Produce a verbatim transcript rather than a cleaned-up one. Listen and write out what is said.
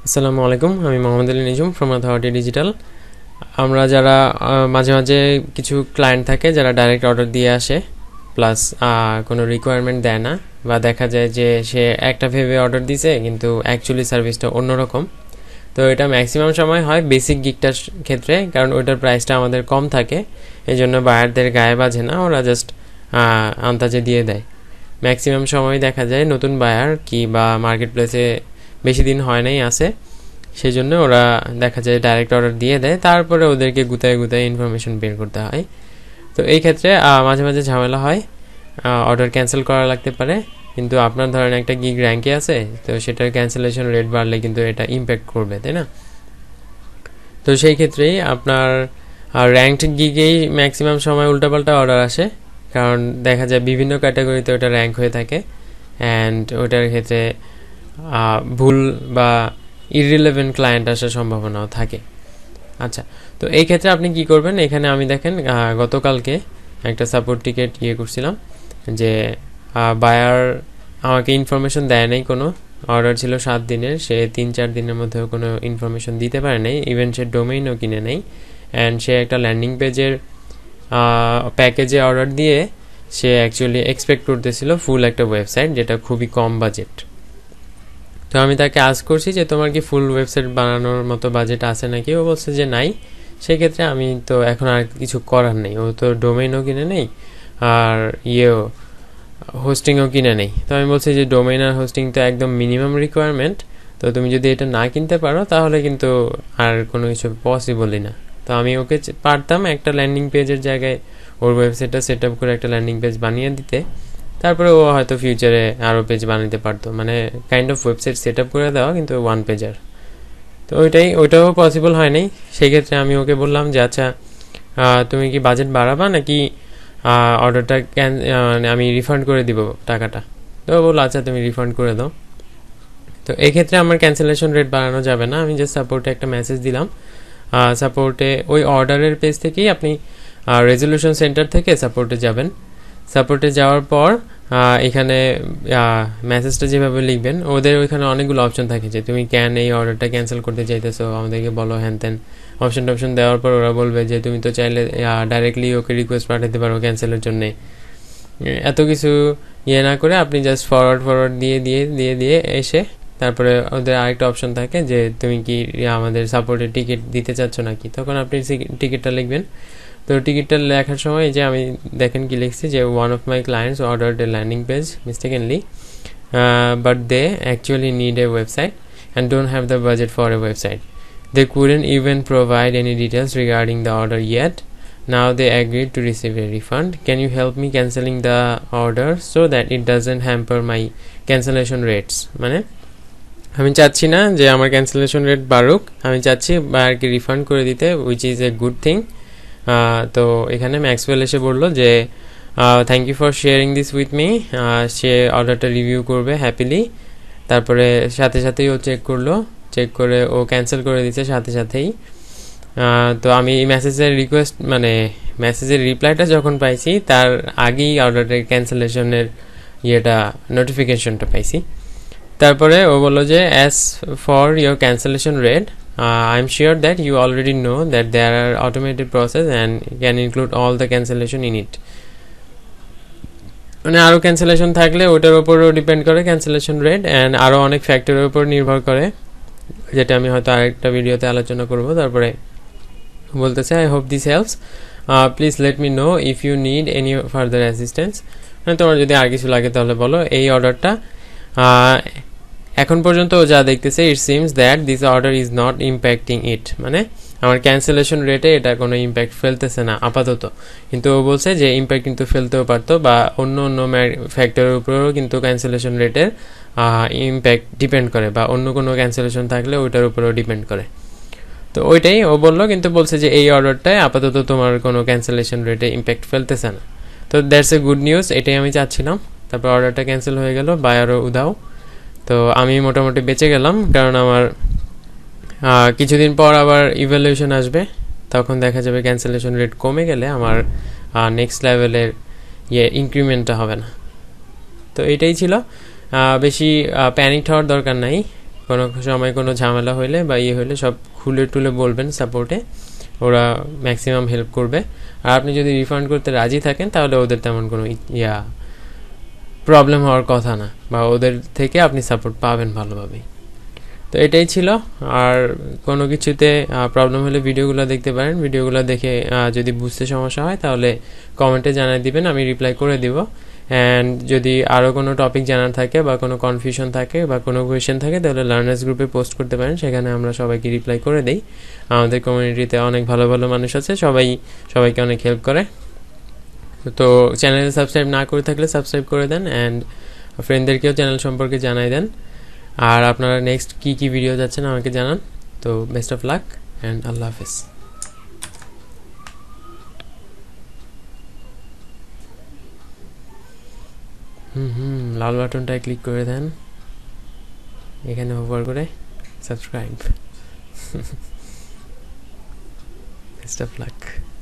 আসসালামু আলাইকুম, আমি Mohammad Ali Nijum from authority digital. আমরা যারা মাঝে মাঝে কিছু ক্লায়েন্ট থাকে যারা ডাইরেক্ট অর্ডার দিয়ে আসে, প্লাস কোনো রিকোয়ারমেন্ট দেয় না, বা দেখা যায় যে সে একটা ভেবে অর্ডার দিছে কিন্তু অ্যাকচুয়ালি সার্ভিসটা অন্যরকম। তো এটা ম্যাক্সিমাম সময় হয় বেসিক গিকটার ক্ষেত্রে, কারণ ওইটার প্রাইসটা আমাদের কম থাকে, এই জন্য বায়ারদের গায়ে বাজে না, ওরা জাস্ট আন্দাজে দিয়ে দেয়। ম্যাক্সিমাম সময় দেখা যায় নতুন বায়ার কি বা মার্কেট প্লেসে বেশি দিন হয় নাই আছে, সেই জন্য ওরা দেখা যায় ডাইরেক্ট অর্ডার দিয়ে দেয়, তারপরে ওদেরকে গুতায় গুতায় ইনফরমেশন বের করতে হয়। তো এই ক্ষেত্রে মাঝে মাঝে ঝামেলা হয়, অর্ডার ক্যান্সেল করা লাগতে পারে। কিন্তু আপনার ধরেন একটা গিগ র্যাঙ্কে আছে, তো সেটার ক্যান্সেলেশন রেট বাড়লে কিন্তু এটা ইম্প্যাক্ট করবে, তাই না? তো সেই ক্ষেত্রেই আপনার র্যাঙ্কড গিগেই ম্যাক্সিমাম সময় উল্টাপাল্টা অর্ডার আসে, কারণ দেখা যায় বিভিন্ন ক্যাটাগরিতে ওটা র্যাঙ্ক হয়ে থাকে, অ্যান্ড ওটার ক্ষেত্রে ভুল বা ইররিলেভেন্ট ক্লায়েন্ট আসার সম্ভাবনাও থাকে। আচ্ছা, তো এই ক্ষেত্রে আপনি কি করবেন? এখানে আমি দেখেন গতকালকে একটা সাপোর্ট টিকেট ইয়ে করছিলাম, যে বায়ার আমাকে ইনফরমেশন দেয় নাই, কোনো অর্ডার ছিল সাত দিনের, সে তিন চার দিনের মধ্যেও কোনো ইনফরমেশন দিতে পারে নাই, ইভেন সে ডোমেইনও কিনে নেই, অ্যান্ড সে একটা ল্যান্ডিং পেজের প্যাকেজে অর্ডার দিয়ে সে অ্যাকচুয়ালি এক্সপেক্ট করতেছিল ফুল একটা ওয়েবসাইট, যেটা খুবই কম বাজেট। তো আমি তাকে আজ করছি যে তোমার কি ফুল ওয়েবসাইট বানানোর মতো বাজেট আছে নাকি? ও বলছে যে নাই। সেক্ষেত্রে আমি তো এখন আর কিছু করার নেই, ও তো ডোমেইনও কিনে নেই আর ইয়েও হোস্টিংও কিনে নেই। তো আমি বলছি যে ডোমেইন আর হোস্টিং তো একদম মিনিমাম রিকোয়ারমেন্ট, তো তুমি যদি এটা না কিনতে পারো তাহলে কিন্তু আর কোনো কিছু পসিবলই না। তো আমি ওকে পারতাম একটা ল্যান্ডিং পেজের জায়গায় ওর ওয়েবসাইটটা সেট আপ করে একটা ল্যান্ডিং পেজ বানিয়ে দিতে, তারপরে ও হয়তো ফিউচারে আরও পেজ বানাতে পারতো, মানে kind of website set up করে দেওয়া, কিন্তু ওয়ান পেজার। তো ওইটাই ওইটাও পসিবল হয় নাই। সেক্ষেত্রে আমি ওকে বললাম যে আচ্ছা তুমি কি বাজেট বাড়াবা নাকি অর্ডারটা ক্যান মানে আমি রিফান্ড করে দিব টাকাটা? তো বললো আচ্ছা তুমি রিফান্ড করে দাও। তো এই ক্ষেত্রে আমার ক্যান্সেলেশন রেট বাড়ানো যাবে না, আমি জাস্ট সাপোর্টে একটা মেসেজ দিলাম। সাপোর্টে ওই অর্ডারের পেজ থেকেই আপনি রেজলিউশন সেন্টার থেকে সাপোর্টে যাবেন। সাপোর্টে যাওয়ার পর এখানে মেসেজটা যেভাবে লিখবেন, ওদের ওইখানে অনেকগুলো অপশন থাকে যে তুমি ক্যান এই অর্ডারটা ক্যান্সেল করতে চাইতেছো, আমাদেরকে বলো হ্যান ত্যান অপশন টপশন দেওয়ার পর ওরা বলবে যে তুমি তো চাইলে ডাইরেক্টলি ওকে রিকোয়েস্ট পাঠাতে পারো ক্যান্সেলের জন্যে। এত কিছু ইয়ে না করে আপনি জাস্ট ফরওয়ার্ড ফরওয়ার্ড দিয়ে দিয়ে দিয়ে দিয়ে এসে তারপরে ওদের আরেকটা অপশন থাকে যে তুমি কি আমাদের সাপোর্টের টিকিট দিতে চাচ্ছ নাকি, তখন আপনি টিকিটটা লিখবেন। তো টিকিটটা লেখার সময় যে আমি দেখেন কি লিখছি যে one of my clients ordered a landing page mistakenly, but they actually need a website and don't have the budget for a website. They couldn't even provide any details regarding the order yet. Now they agreed to receive a refund. Can you help me cancelling the order so that it doesn't hamper my cancellation rates? মানে আমি চাচ্ছি না যে আমার cancellation rate বাড়ুক, আমি চাচ্ছি বায়ারকে refund করে দিতে, which is a good thing. তো এখানে ম্যাক্সওয়েল এসে বললো যে thank you for sharing this with me, সে অর্ডারটা রিভিউ করবে হ্যাপিলি। তারপরে সাথে সাথেই ও চেক করলো, চেক করে ও ক্যান্সেল করে দিচ্ছে সাথে সাথেই। তো আমি মেসেজের রিকোয়েস্ট মানে মেসেজের রিপ্লাইটা যখন পাইছি তার আগেই অর্ডারের ক্যান্সেলেশনের ইয়েটা নোটিফিকেশনটা পাইছি। তারপরে ও বললো যে as for your cancellation rate, I am sure that you already know that there are automated process and can include all the cancellation in it. মানে আরও ক্যান্সেলেশন থাকলে ওটার উপরও ডিপেন্ড করে ক্যান্সেলেশন রেট, অ্যান্ড আরও অনেক ফ্যাক্টরের উপর নির্ভর করে, যেটা আমি হয়তো আরেকটা ভিডিওতে আলোচনা করব। তারপরে বলতেছে I hope this helps, please let me know if you need any further assistance. মানে তোমার যদি আর কিছু লাগে তাহলে বলো। এই অর্ডারটা এখন পর্যন্ত যা দেখতেছে it seems that this order is not impacting it, মানে আমার ক্যান্সেলেশন রেটে এটা কোনো ইম্প্যাক্ট ফেলতেছে না আপাতত। কিন্তু ও বলছে যে ইম্প্যাক্ট কিন্তু ফেলতেও পারতো, বা অন্য অন্য ফ্যাক্টরের উপরেও কিন্তু ক্যান্সেলেশন রেটের ইম্প্যাক্ট ডিপেন্ড করে, বা অন্য কোনো ক্যান্সেলেশন থাকলে ওইটার উপরেও ডিপেন্ড করে। তো ওইটাই ও বললো, কিন্তু বলছে যে এই অর্ডারটায় আপাতত তোমার কোনো ক্যান্সেলেশন রেটে ইম্প্যাক্ট ফেলতেছে না। তো দ্যাটস এ গুড নিউজ, এটাই আমি চাচ্ছিলাম। তারপর অর্ডারটা ক্যান্সেল হয়ে গেল, বায়ারও উদাও। তো আমি মোটামুটি বেঁচে গেলাম, কারণ আমার কিছুদিন পর আবার ইভ্যালুয়েশন আসবে, তখন দেখা যাবে ক্যান্সেলেশন রেট কমে গেলে আমার নেক্সট লেভেলের ইয়ে ইনক্রিমেন্টটা হবে না। তো এইটাই ছিল, বেশি প্যানিক হওয়ার দরকার নাই, কোনো সময় কোনো ঝামেলা হইলে বা ইয়ে হইলে সব খুলে টুলে বলবেন সাপোর্টে, ওরা ম্যাক্সিমাম হেল্প করবে। আর আপনি যদি রিফান্ড করতে রাজি থাকেন তাহলে ওদের তেমন কোনো ইয়া প্রবলেম হওয়ার কথা না, বা ওদের থেকে আপনি সাপোর্ট পাবেন ভালোভাবেই। তো এটাই ছিল। আর কোনো কিছুতে প্রবলেম হলে ভিডিওগুলো দেখতে পারেন, ভিডিওগুলো দেখে যদি বুঝতে সমস্যা হয় তাহলে কমেন্টে জানিয়ে দিবেন, আমি রিপ্লাই করে দিব। অ্যান্ড যদি আরও কোনো টপিক জানার থাকে বা কোনো কনফিউশন থাকে বা কোনো কোয়েশ্চেন থাকে তাহলে লার্নার্স গ্রুপে পোস্ট করতে পারেন, সেখানে আমরা সবাইকে রিপ্লাই করে দিই। আমাদের কমিউনিটিতে অনেক ভালো ভালো মানুষ আছে, সবাই সবাইকে অনেক হেল্প করে। তো চ্যানেলে সাবস্ক্রাইব না করে থাকলে সাবস্ক্রাইব করে দেন, অ্যান্ড ফ্রেন্ডদেরকেও চ্যানেল সম্পর্কে জানাই দেন। আর আপনারা নেক্সট কী কী ভিডিও যাচ্ছেন আমাকে জানান। তো বেস্ট অফ লাক অ্যান্ড আল্লাহ হাফেজ। হুম হুম লাল বাটনটায় ক্লিক করে দেন, এখানে ওভার করে সাবস্ক্রাইব। Best of lakh.